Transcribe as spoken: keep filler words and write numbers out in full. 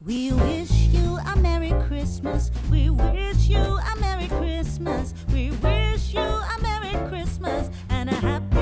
We wish you a Merry Christmas. We wish you a Merry Christmas. We wish you a Merry Christmas and a Happy